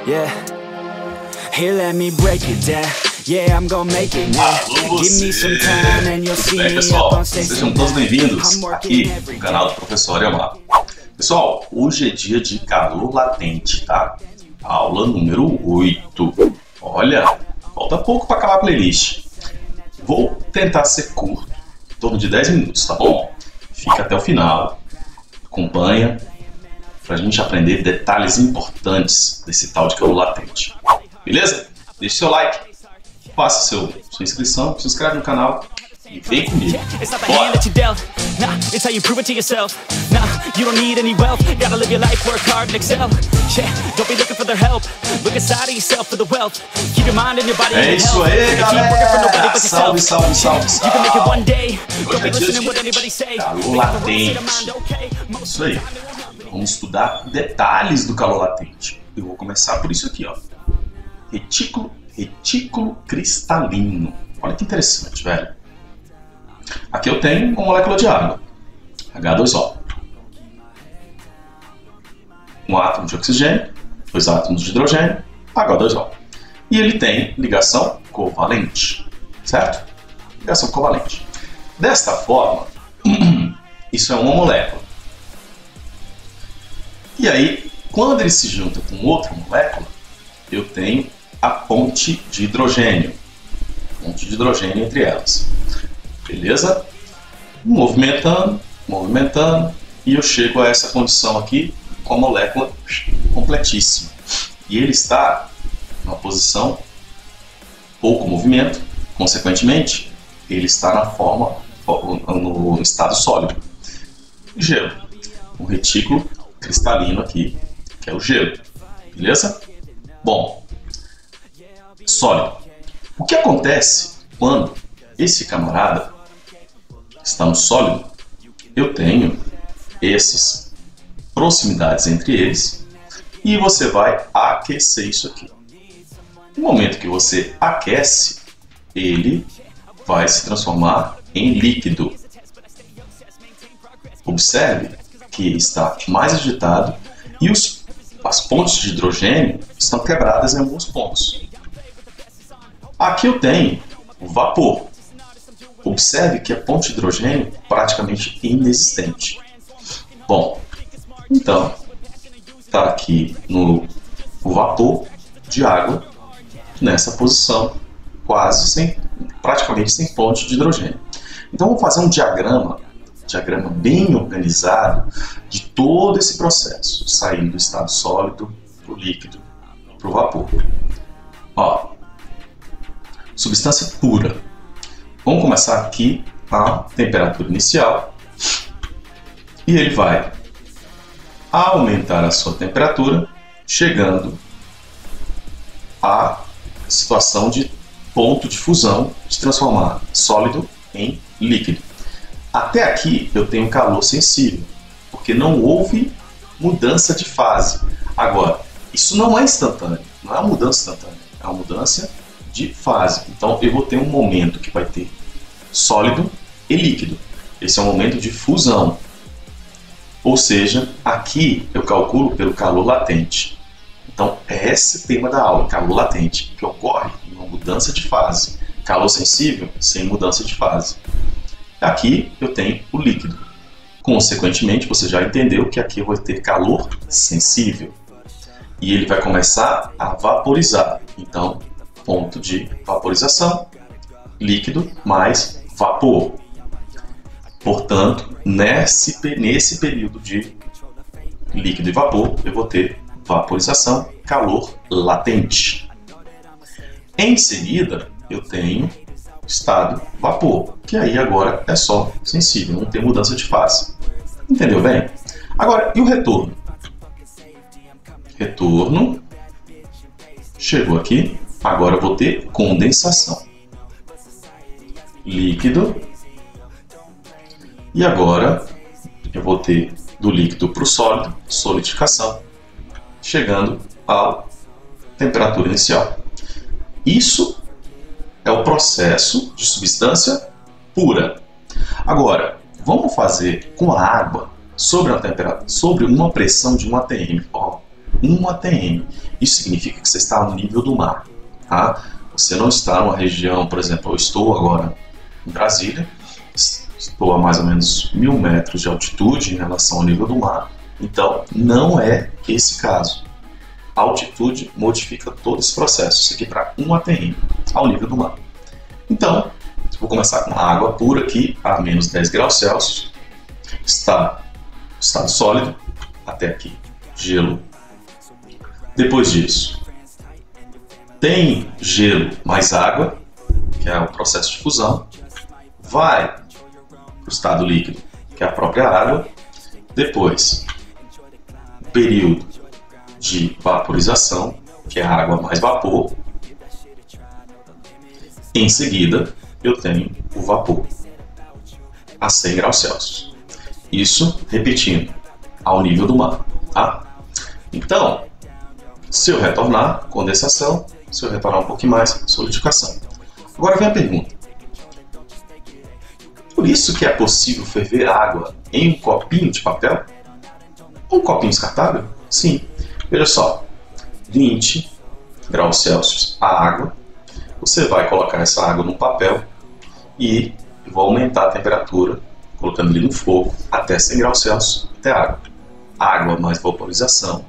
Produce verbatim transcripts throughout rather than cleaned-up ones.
Yeah. Here, let me break it down. Yeah, I'm gonna make it now. Give me some time and you'll see me up on stage. Sejam todos bem-vindos aqui no canal do Professor Yamar. Pessoal, hoje é dia de calor latente, tá? Aula número oito. Olha, falta pouco para acabar a playlist. Vou tentar ser curto, em torno de dez minutos, tá bom? Fica até o final, acompanha, pra gente aprender detalhes importantes desse tal de calor latente. Beleza? Deixe seu like, faça seu, sua inscrição, se inscreve no canal e vem comigo. Bora! É isso aí, galera! Salve, salve, salve, salve! Hoje é dia de calor latente. Isso aí. Vamos estudar detalhes do calor latente. Eu vou começar por isso aqui, ó. Retículo, retículo cristalino. Olha que interessante, velho. Aqui eu tenho uma molécula de água, H dois O. Um átomo de oxigênio, dois átomos de hidrogênio, H dois O. E ele tem ligação covalente, certo? Ligação covalente. Desta forma, isso é uma molécula. E aí, quando ele se junta com outra molécula, eu tenho a ponte de hidrogênio. Ponte de hidrogênio entre elas. Beleza? Movimentando, movimentando, e eu chego a essa condição aqui com a molécula completíssima. E ele está numa posição pouco movimento, consequentemente, ele está na forma, no estado sólido. Gelo. Um retículo cristalino aqui, que é o gelo. Beleza? Bom, sólido. O que acontece quando esse camarada está no sólido? Eu tenho essas proximidades entre eles e você vai aquecer isso aqui. No momento que você aquece, ele vai se transformar em líquido. Observe que está mais agitado e os, as pontes de hidrogênio estão quebradas em alguns pontos. Aqui eu tenho o vapor. Observe que a ponte de hidrogênio é praticamente inexistente. Bom, então, está aqui no o vapor de água nessa posição, quase sem, praticamente sem ponte de hidrogênio. Então, vamos fazer um diagrama diagrama bem organizado de todo esse processo, saindo do estado sólido para o líquido, para o vapor. Ó, substância pura. Vamos começar aqui a temperatura inicial e ele vai aumentar a sua temperatura, chegando à situação de ponto de fusão, de transformar sólido em líquido. Até aqui eu tenho calor sensível, porque não houve mudança de fase. Agora, isso não é instantâneo, não é uma mudança instantânea, é uma mudança de fase. Então eu vou ter um momento que vai ter sólido e líquido. Esse é um momento de fusão. Ou seja, aqui eu calculo pelo calor latente. Então é esse tema da aula, calor latente, que ocorre em uma mudança de fase. Calor sensível sem mudança de fase. Aqui eu tenho o líquido. Consequentemente, você já entendeu que aqui eu vou ter calor sensível. E ele vai começar a vaporizar. Então, ponto de vaporização, líquido mais vapor. Portanto, nesse, nesse período de líquido e vapor, eu vou ter vaporização, calor latente. Em seguida, eu tenho estado vapor, que aí agora é só sensível, não tem mudança de fase. Entendeu bem? Agora, e o retorno? Retorno, chegou aqui, agora eu vou ter condensação. Líquido, e agora eu vou ter do líquido para o sólido, solidificação, chegando à temperatura inicial. Isso é o processo de substância pura. Agora, vamos fazer com a água sobre uma temperatura, sobre uma pressão de um A T M. Ó, um A T M. Isso significa que você está ao nível do mar, tá? Você não está numa região, por exemplo, eu estou agora em Brasília, estou a mais ou menos mil metros de altitude em relação ao nível do mar, então não é esse caso. A altitude modifica todo esse processo, isso aqui para um A T M, ao nível do mar. Então, vou começar com a água pura aqui a menos dez graus Celsius, está estado sólido, até aqui, gelo. Depois disso, tem gelo mais água, que é o processo de fusão, vai para o estado líquido, que é a própria água. Depois, período de vaporização, que é a água mais vapor. Em seguida, eu tenho o vapor a cem graus Celsius. Isso, repetindo, ao nível do mar, tá? Então, se eu retornar, condensação. Se eu retornar um pouquinho mais, solidificação. Agora vem a pergunta. Por isso que é possível ferver água em um copinho de papel? Um copinho descartável? Sim. Veja só, vinte graus Celsius a água. Você vai colocar essa água num papel e vou aumentar a temperatura, colocando ele no fogo até cem graus Celsius, até água. Água mais vaporização.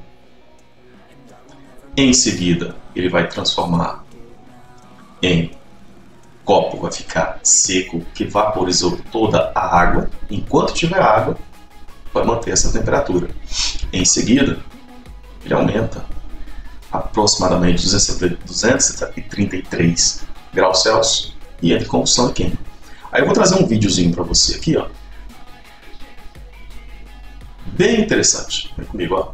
Em seguida, ele vai transformar em copo, vai ficar seco, que vaporizou toda a água. Enquanto tiver água, vai manter essa temperatura. Em seguida, ele aumenta aproximadamente duzentos e trinta e três graus Celsius e entra em combustão e queima. Aí eu vou trazer um videozinho para você aqui, ó. Bem interessante. Vem comigo, ó.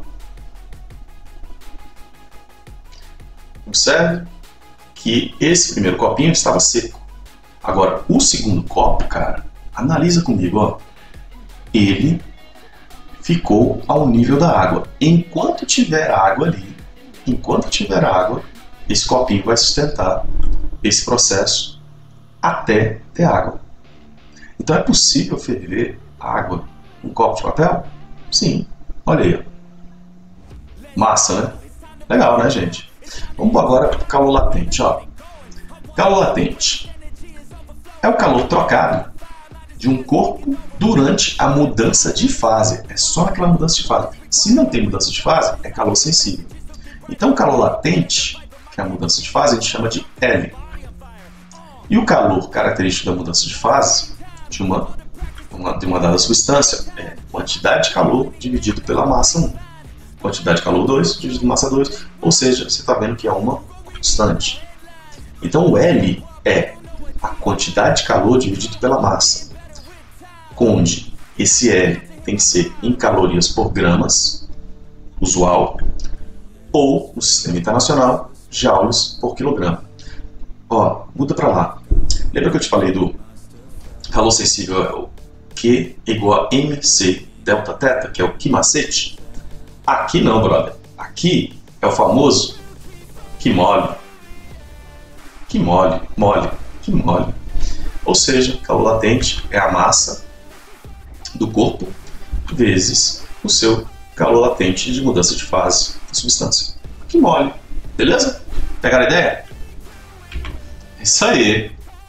Observe que esse primeiro copinho estava seco. Agora, o segundo copo, cara, analisa comigo, ó. Ele ficou ao nível da água. Enquanto tiver água ali, enquanto tiver água, esse copinho vai sustentar esse processo até ter água. Então é possível ferver água em um copo de papel? Sim. Olha aí, ó. Massa, né? Legal, né, gente? Vamos agora para o calor latente, ó. Calor latente é o calor trocado de um corpo durante a mudança de fase. É só naquela mudança de fase. Se não tem mudança de fase, é calor sensível. Então o calor latente, que é a mudança de fase, a gente chama de L. E o calor característico da mudança de fase de uma, uma, de uma dada substância é quantidade de calor dividido pela massa um. Quantidade de calor dois dividido por massa dois, ou seja, você está vendo que é uma constante. Então o L é a quantidade de calor dividido pela massa, onde esse L tem que ser em calorias por gramas, usual, ou no sistema internacional, joules por quilograma. Ó, muda para lá. Lembra que eu te falei do calor sensível, é o Q igual a mc delta θ, que é o que macete? Aqui não, brother. Aqui é o famoso que mole. Que mole, mole, que mole. Ou seja, calor latente é a massa do corpo vezes o seu calor latente de mudança de fase da substância. Que mole. Beleza? Pegaram a ideia? É isso aí.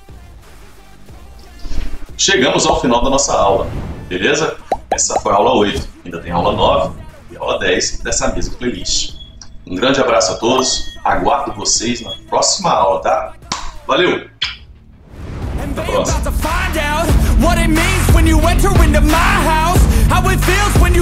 Chegamos ao final da nossa aula. Beleza? Essa foi a aula oito. Ainda tem a aula nove. Aula dez dessa mesma playlist. Um grande abraço a todos, aguardo vocês na próxima aula, tá? Valeu! Até a próxima!